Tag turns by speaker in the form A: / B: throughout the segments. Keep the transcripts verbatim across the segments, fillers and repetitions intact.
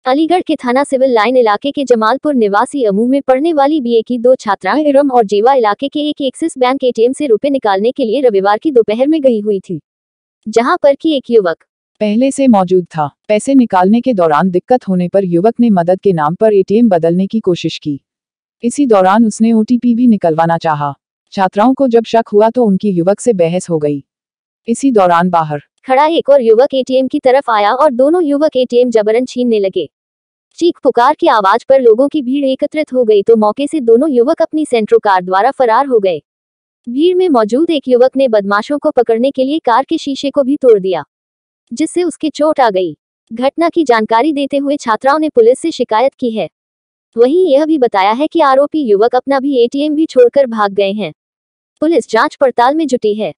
A: अलीगढ़ के थाना civil line इलाके के जमालपुर निवासी अमू में पढ़ने वाली बीए की दो छात्राएं इरम और जेवा इलाके के एक एक्सिस बैंक एटीएम से रुपए निकालने के लिए रविवार की दोपहर में गई हुई थी, जहां पर कि एक युवक
B: पहले से मौजूद था। पैसे निकालने के दौरान दिक्कत होने पर युवक ने मदद के नाम पर एटीएम बदलने की कोशिश की। इसी दौरान उसने ओटीपी भी निकलवाना चाहा। छात्राओं को जब शक हुआ तो उनकी युवक से बहस हो गई। इसी दौरान बाहर
A: खड़ा एक और युवक एटीएम की तरफ आया और दोनों युवक एटीएम जबरन छीनने लगे। चीख पुकार की आवाज पर लोगों की भीड़ एकत्रित हो गई तो मौके से दोनों युवक अपनी सेंट्रो कार द्वारा फरार हो गए। भीड़ में मौजूद एक युवक ने बदमाशों को पकड़ने के लिए कार के शीशे को भी तोड़ दिया, जिससे उसके चोट आ गई। घटना की जानकारी देते हुए छात्राओं ने पुलिस से शिकायत की है। वहीं यह भी बताया है कि आरोपी युवक अपना भी एटीएम भी छोड़कर भाग गए हैं। पुलिस जांच पड़ताल में जुटी है।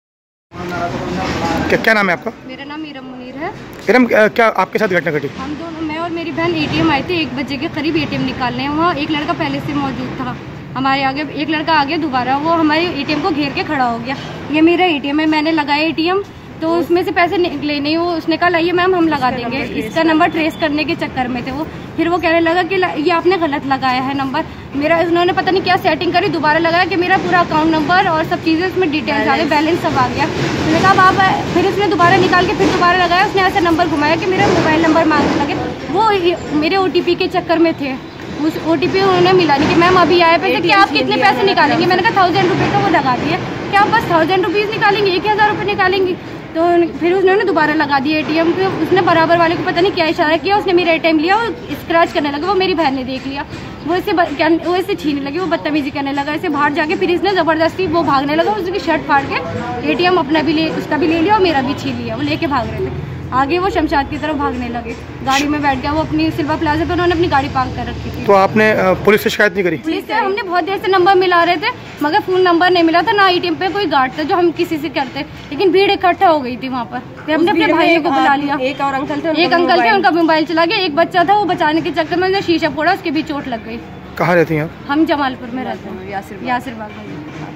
C: क्या क्या नाम है आपका?
D: मेरा नाम इरम मुनीर है।
C: इरम, क्या आपके साथ घटना घटी?
D: हम दोनों, मैं और मेरी बहन एटीएम आए थे एक बजे के करीब एटीएम निकालने। वहाँ एक लड़का पहले से मौजूद था हमारे आगे, एक लड़का आगे दोबारा वो हमारे एटीएम को घेर के खड़ा हो गया। ये मेरा एटीएम है, मैंने लगाया एटीएम तो उसमें से पैसे निकले नहीं। वो उसने कहा लाइए मैम हम लगा देंगे। इसका नंबर ट्रेस करने के चक्कर में थे वो। फिर वो कहने लगा कि ये आपने गलत लगाया है नंबर मेरा। उन्होंने पता नहीं क्या सेटिंग करी, दोबारा लगाया कि मेरा पूरा अकाउंट नंबर और सब चीज़ें उसमें डिटेल्स आ गए, बैलेंस सब आ गया। मैंने कहा आप, फिर उसने दोबारा निकाल के फिर दोबारा लगाया। उसने ऐसा नंबर घुमाया कि मेरा मोबाइल नंबर मांगने लगे। वो मेरे ओटीपी के चक्कर में थे। उस ओटीपी उन्होंने मिला नहीं कि मैम अभी आए पैसे, कि आप कितने पैसे निकालेंगे। मैंने कहा थाउजेंड रुपये का वो लगा दिए कि आप बस थाउजेंड रुपीज़ निकालेंगे, एक हज़ार रुपये निकालेंगी। तो फिर उन्होंने दोबारा लगा दिया एटीएम पे। उसने बराबर वाले को पता नहीं क्या इशारा किया, उसने मेरा एटीएम लिया और स्क्रैच करने लगा। वो मेरी बहन ने देख लिया, वो इससे वो इससे छीनने लगी, वो बदतमीजी करने लगा। इसे बाहर जाके फिर इसने ज़बरदस्ती वो भागने लगा, उसकी शर्ट फाड़ के एटीएम अपना भी ले उसका भी ले लिया और मेरा भी छीन लिया। वो लेके भाग रहे थे आगे, वो शमशाद की तरफ भागने लगे। गाड़ी में बैठ गया वो अपनी सिल्वर प्लाजा पे, उन्होंने अपनी गाड़ी पार्क कर रखी थी।
C: तो आपने पुलिस से शिकायत नहीं करी?
D: पुलिस से हमने बहुत देर से नंबर मिला रहे थे मगर फोन नंबर नहीं मिला था, ना एटीएम पे कोई गार्ड था जो हम किसी से करते। लेकिन भीड़ इकट्ठा हो गई थी वहाँ पर। फिर हमने अपने भाइयों को बुला लिया। एक और अंकल थे, एक अंकल थे, उनका मोबाइल चला गया। एक बच्चा था, वो बचाने के चक्कर में शीशा फोड़ा, उसके भी चोट लग गई।
C: कहाँ रहती हैं आप?
D: हम जमालपुर में रहते हैं, यासिर बाग में।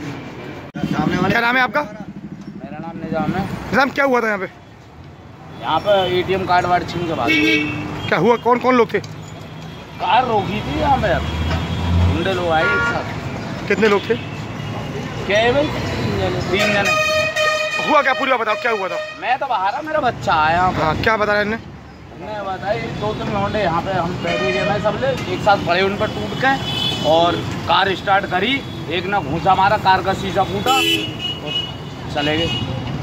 C: क्या नाम है आपका?
E: मेरा नाम निजाम है।
C: निजाम, क्या हुआ था यहाँ पे?
E: यहाँ पर एटीएम कार्ड वार्ड छीन के भाग गए।
C: क्या हुआ? कौन कौन लोग थे?
E: कार रोकी थी यहाँ पे, गुंडे लोग आए एक साथ।
C: कितने लोग थे?
E: क्या है भाई? तीन जने तीन जने
C: हुआ क्या? पूरी बात बताओ, क्या हुआ था?
E: मैं तो बाहर, मेरा बच्चा आया।
C: हाँ, क्या बता रहे हैं?
E: मैं बताया दो तीन घंटे यहाँ पे हम बैठे गए, मैं सब ले एक साथ पड़े उन पर टूट के, और कार स्टार्ट करी, एक ने घूंसा मारा, कार का शीशा फूटा और चले गए।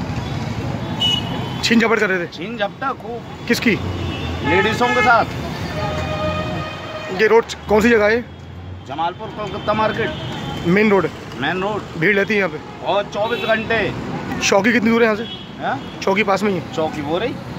C: छीन झपट कर रहे थे?
E: छीन झपटा खूब।
C: किसकी?
E: लेडीजों के साथ।
C: ये रोड कौन सी जगह है?
E: Jamalpur Kolkata market,
C: main road.
E: Main road.
C: भीड़ रहती है यहाँ पे
E: और चौबीस घंटे।
C: चौकी कितनी दूर है यहाँ से?
E: है?
C: चौकी पास में ही है?
E: चौकी वो रही।